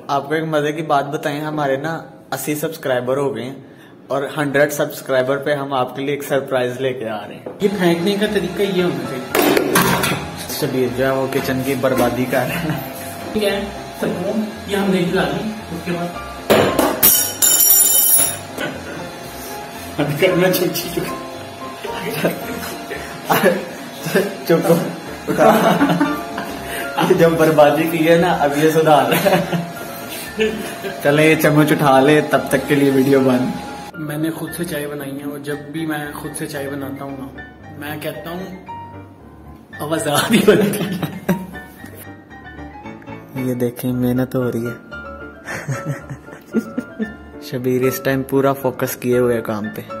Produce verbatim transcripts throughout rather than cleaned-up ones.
आपको एक मजे की बात बताएं, हमारे ना अस्सी सब्सक्राइबर हो गए हैं और हंड्रेड सब्सक्राइबर पे हम आपके लिए एक सरप्राइज लेके आ रहे हैं। ये फेंकने का तरीका ये होना चाहिए। शबीर जो है वो किचन की बर्बादी कर रहे हैं। ठीक है, सबको ये हमने हिला दी। उसके बाद करना चाहिए। चुप जब बर्बादी की है ना, अब ये सुधार चले ये चम्मच उठा ले, तब तक के लिए वीडियो बंद। मैंने खुद से चाय बनाई है और जब भी मैं खुद से चाय बनाता हूँ ना, मैं कहता हूँ आवाज आ रही बनती है। ये देखें मेहनत हो रही है। शबीर इस टाइम पूरा फोकस किए हुए है काम पे।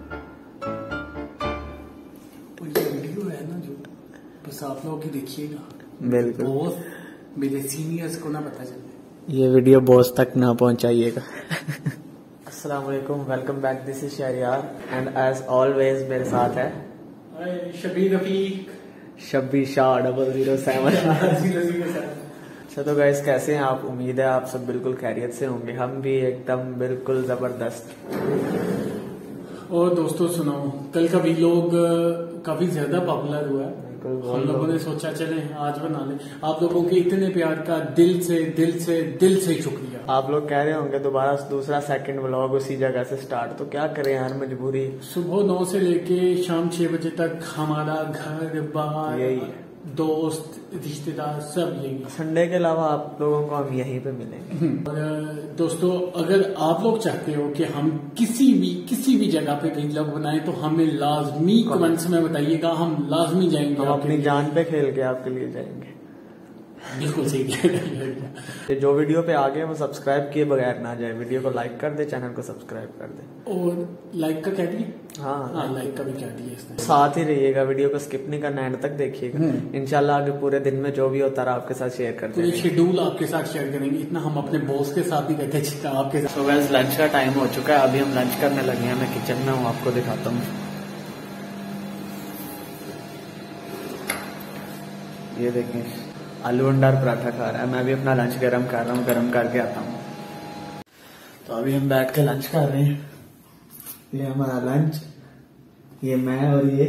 ये वीडियो है ना जो, बस आप लोग ही देखिएगा। बिल्कुल, बहुत मेरे सीनियर्स को ना पता चले। ये वीडियो बॉस तक ना पहुंचाइएगा। अस्सलाम वालेकुम, welcome back, this is Shahryar and as always मेरे साथ है Shabbir Rafiq, Shabbir Shah double zero seven. अच्छा तो गाइस कैसे हैं आप? उम्मीद है आप सब बिल्कुल खैरियत से होंगे। हम भी एकदम बिल्कुल जबरदस्त। और दोस्तों सुनाओ, कल का वीलॉग काफी ज्यादा पॉपुलर हुआ है। हम लोगों ने सोचा चले आज बना लें। आप लोगों के इतने प्यार का दिल से दिल से दिल से शुक्रिया। आप लोग कह रहे होंगे दोबारा दूसरा सेकंड व्लॉग उसी जगह से स्टार्ट, तो क्या करें यार, मजबूरी। सुबह नौ से लेके शाम छह बजे तक हमारा घर बाहर, यही है, दोस्त रिश्तेदार सब यही। संडे के अलावा आप लोगों को हम यहीं पे मिलेंगे। और दोस्तों अगर आप लोग चाहते हो कि हम किसी भी किसी भी जगह पे वीलॉग बनाएं तो हमें लाजमी कमेंट्स में बताइएगा, हम लाजमी जाएंगे। हम अपनी जान पे खेल के आपके लिए जाएंगे। बिल्कुल सही। जो वीडियो पे आ गए वो सब्सक्राइब किए बगैर ना जाए। वीडियो को लाइक कर दे, चैनल को सब्सक्राइब कर दे। और लाइक का कह दिए? हाँ हाँ, लाइक का भी कह दिया इसने। साथ ही रहिएगा, वीडियो को स्किप नहीं करना, एंड तक देखिएगा। इंशाल्लाह आगे पूरे दिन में जो भी होता रहा आपके साथ शेयर करते हैं। शेड्यूल आपके साथ शेयर करेंगे। इतना हम अपने बॉस के साथ ही कहते हैं आपके साथ। सो गाइस लंच का टाइम हो चुका है, अभी हम लंच करने लगे हैं। मैं किचन में हूँ, आपको दिखाता हूँ। ये देखें, आलू अंडार पराठा खा रहा है। मैं भी अपना लंच गरम कर रहा हूँ, गरम करके आता हूँ। तो अभी हम बैठ के लंच कर रहे हैं। ये हमारा लंच, ये मैं और ये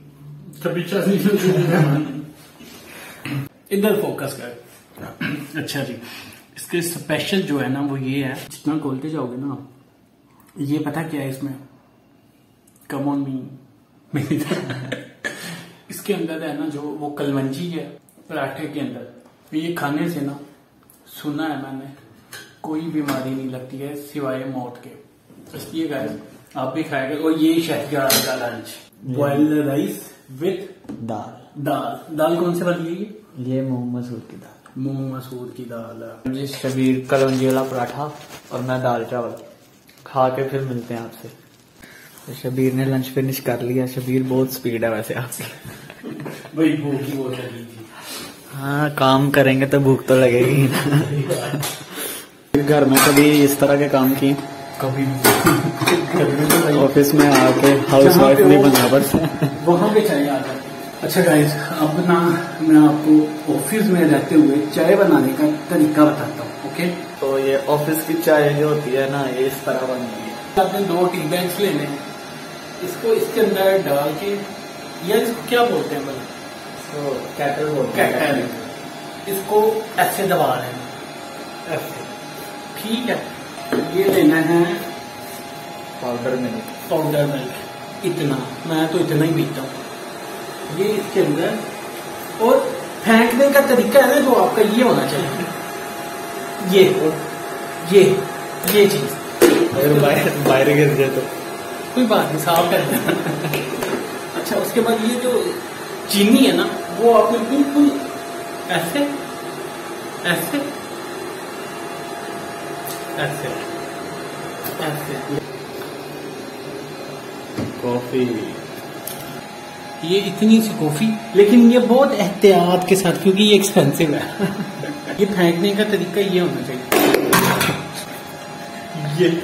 इधर फोकस कर। अच्छा जी, इसके स्पेशल जो है ना वो ये है, जितना खोलते जाओगे ना, ये पता क्या है इसमें? Come on me. इसके अंदर है ना जो वो कलवंजी है पराठे के अंदर, ये खाने से ना सुना है मैंने कोई बीमारी नहीं लगती है सिवाय मौत के। इसलिए गाइस आप भी खाएंगे। और ये शहजाद का lunch, boiled rice with dal. दाल दाल कौन से वाली है ये? ये मूंग मसूर की दाल। मूंग मसूर की दाल। जी शबीर कलौंजी वाला पराठा और मैं दाल चावल खा के फिर मिलते हैं आपसे। तो शबीर ने लंच फिनिश कर लिया। शबीर बहुत स्पीड है वैसे आपकी। वही भूख ही बहुत लगी थी। हाँ, काम करेंगे तो भूख तो लगेगी। घर में कभी इस तरह के काम किए? कभी ऑफिस में आके हाउस वाइफ नहीं बनना पड़ता, वहां पे चाय आ जाती। अच्छा गाइस, अब ना मैं आपको ऑफिस में रहते हुए चाय बनाने का तरीका बताता हूँ। ओके, तो ये ऑफिस की चाय जो होती है ना, ये इस तरह बनती है। आपने दो टी बैग्स लेने, इसको इसके अंदर डाल के, या इसको क्या बोलते हैं भाई? तो कैटल बोलते हैं। कैटल। इसको ऐसे दबा लेना, ऐसे। ठीक है, ये लेना है पाउडर मिल्क। पाउडर मिल्क, इतना, मैं तो इतना ही पीता हूँ। ये इसके अंदर, और फेंकने का तरीका है ना जो आपका ये होना चाहिए, ये ये ये चीज। अगर बाहर बाहर गिर जाए तो कोई बात नहीं, साफ कर देना। अच्छा, उसके बाद ये जो चीनी है ना, वो आपको बिल्कुल ऐसे ऐसे ऐसे ऐसे। कॉफी, ये इतनी सी कॉफी, लेकिन ये बहुत एहतियात के साथ, क्योंकि ये एक्सपेंसिव है। ये फेंकने का तरीका ये होना चाहिए, ये।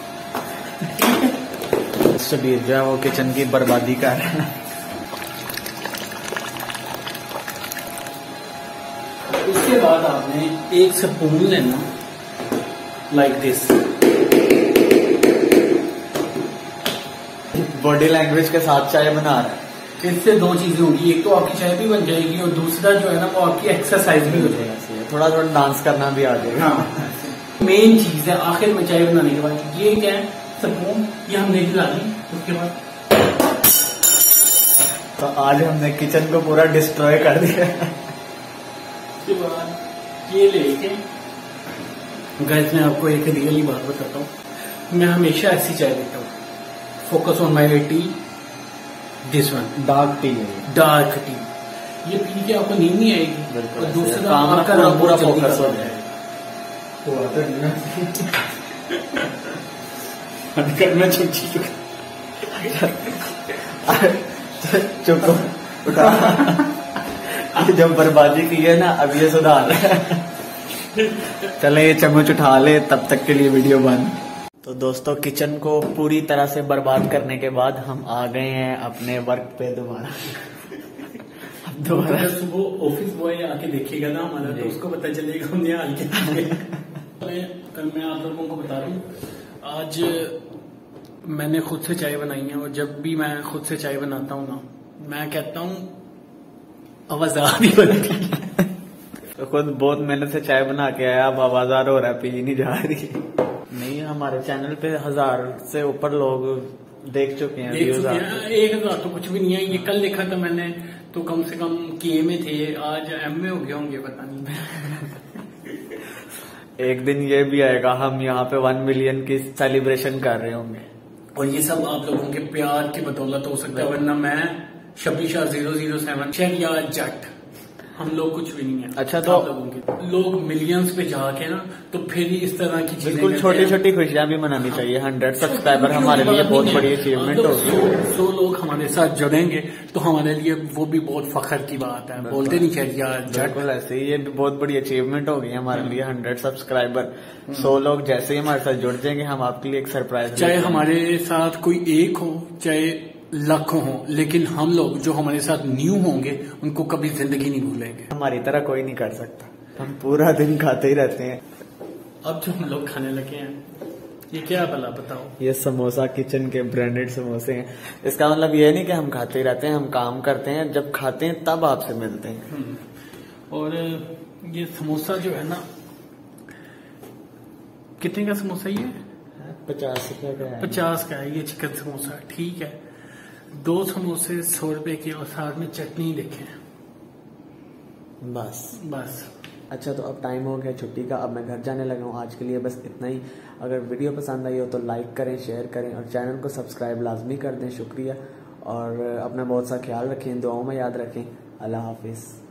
शबीर जो है वो किचन की बर्बादी कर रहा है। उसके बाद आपने एक स्पून लेना, लाइक दिस। बॉडी लैंग्वेज के साथ चाय बना रहा है। इससे दो चीजें होंगी, एक तो आपकी चाय भी बन जाएगी और दूसरा जो है ना वो आपकी एक्सरसाइज भी हो जाएगी, थोड़ा थोड़ा डांस करना भी आ जाएगा। हाँ, मेन चीज है आखिर में चाय बनाने के बाद ये क्या है, स्पून ये हमने हिला ली। उसके बाद तो आज हमने किचन को पूरा डिस्ट्रॉय कर दिया। उसके बाद ये लेके गाइस मैं आपको एक रियली बात बताता हूँ, मैं हमेशा ऐसी चाय पीता हूँ। Focus on my tea, this one dark tea है, डार्क टी। ये पी के आपको नींद नहीं आएगी और दूसरा आपका पूरा, पूरा फोकस हो जाएगा। मैं छुट्टी चुप उठा। जब बर्बादी की है ना अब ये सुधार। चले ये चम्मच उठा ले, तब तक के लिए वीडियो बंद। तो दोस्तों किचन को पूरी तरह से बर्बाद करने के बाद हम आ गए हैं अपने वर्क पे दोबारा। अब दोबारा सुबह ऑफिस बॉय आके देखेगा ना हमारा तो उसको पता चलेगा हमने हाल क्या। मैं आप लोगों को बता रहा हूँ, आज मैंने खुद से चाय बनाई है और जब भी मैं खुद से चाय बनाता हूँ ना मैं कहता हूँ आवाज़ ही बनती है। तो खुद बहुत मेहनत से चाय बना के आया, अब आवाजार हो रहा है, पी नहीं जा रही। नहीं हमारे चैनल पे हजार से ऊपर लोग देख चुके हैं। देख चुके हैं, एक हजार तो कुछ भी नहीं है। ये कल देखा था मैंने तो कम से कम के में थे, आज एम में हो गए होंगे पता नहीं। एक दिन ये भी आएगा हम यहाँ पे वन मिलियन की सेलिब्रेशन कर रहे होंगे और ये सब आप लोगों के प्यार की बदौलत हो सकता है, वरना मैं शबीशा जीरो जीरो सेवन या जट हम लोग कुछ भी नहीं है। अच्छा तो आप लोगों के लोग मिलियंस पे जाके ना तो फिर इस तरह की चीजें बिल्कुल छोटी छोटी खुशियां भी मनानी चाहिए। हंड्रेड सब्सक्राइबर हमारे लिए बहुत बड़ी अचीवमेंट होगी। सौ लोग हमारे साथ जुड़ेंगे तो हमारे लिए वो भी बहुत फख्र की बात है। बोलते नहीं चाहिए यार बिल्कुल ऐसे ही, ये भी बहुत बड़ी अचीवमेंट होगी हमारे लिए। हंड्रेड सब्सक्राइबर, सौ लोग जैसे ही हमारे साथ जुड़ जाएंगे हम आपके लिए एक सरप्राइज, चाहे हमारे साथ कोई एक हो चाहे लाखों हो, लेकिन हम लोग जो हमारे साथ न्यू होंगे उनको कभी जिंदगी नहीं भूलेंगे। हमारी तरह कोई नहीं कर सकता, हम पूरा दिन खाते ही रहते हैं। अब जो हम लोग खाने लगे हैं ये क्या भला बताओ? ये समोसा किचन के ब्रांडेड समोसे हैं। इसका मतलब ये नहीं कि हम खाते ही रहते हैं, हम काम करते हैं, जब खाते हैं तब आपसे मिलते हैं। और ये समोसा जो है ना, कितने का समोसा ये? पचास रुपए का है। पचास का है ये चिकन समोसा, ठीक है। दो समोसे सौ रुपए के और साथ में चटनी देखें बस बस। अच्छा तो अब टाइम हो गया छुट्टी का, अब मैं घर जाने लगा हूँ। आज के लिए बस इतना ही। अगर वीडियो पसंद आई हो तो लाइक करें, शेयर करें और चैनल को सब्सक्राइब लाजमी कर दें। शुक्रिया और अपना बहुत सा ख्याल रखें, दुआओं में याद रखें। अल्लाह हाफिज।